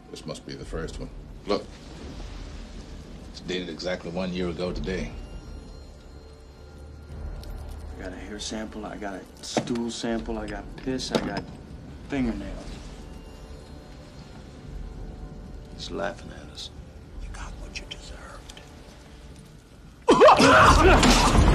This must be the first one. Look. It's dated exactly 1 year ago today. I got a hair sample, I got a stool sample, I got piss, I got fingernails. He's laughing at us. You got what you deserved.